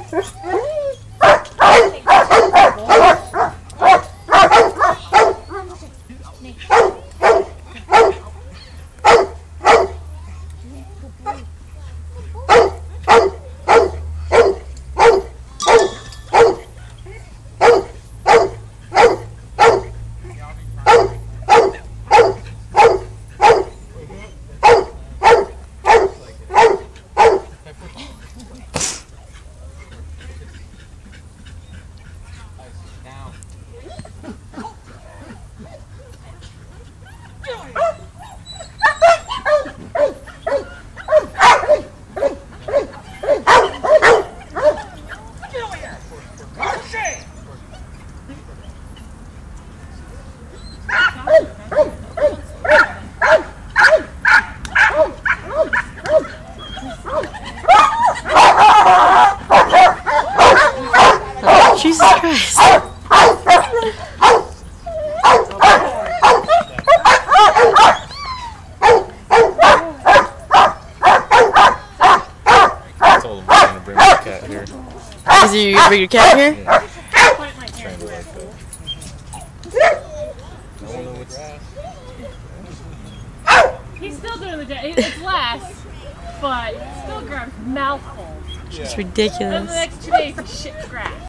Jesus Christ. I told him I was going to bring my cat here. Is you gonna bring your cat here? Yeah. No one knows what's He's still doing the day. It's less, but still grabs mouthfuls. It's ridiculous. Over the next 2 days, he's shit grass.